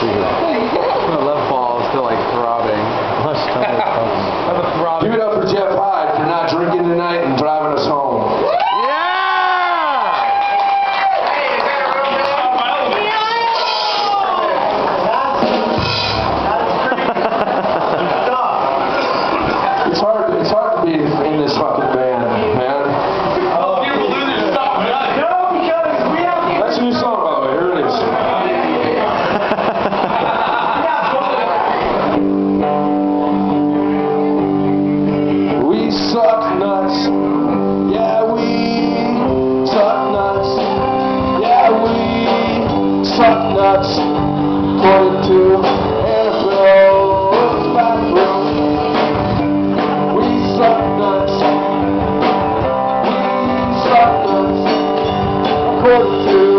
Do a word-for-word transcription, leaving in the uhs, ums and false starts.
My left ball is still like throbbing. Give it up for Jeff Hyde for not drinking tonight and driving us home. It's hard, it's hard to be in this fucking band, man. That's a new song, by the way. Here it is. We suck nuts. Yeah, we suck nuts. Yeah, we suck nuts. According to Annabelle's bathroom. We suck nuts. We suck nuts. According to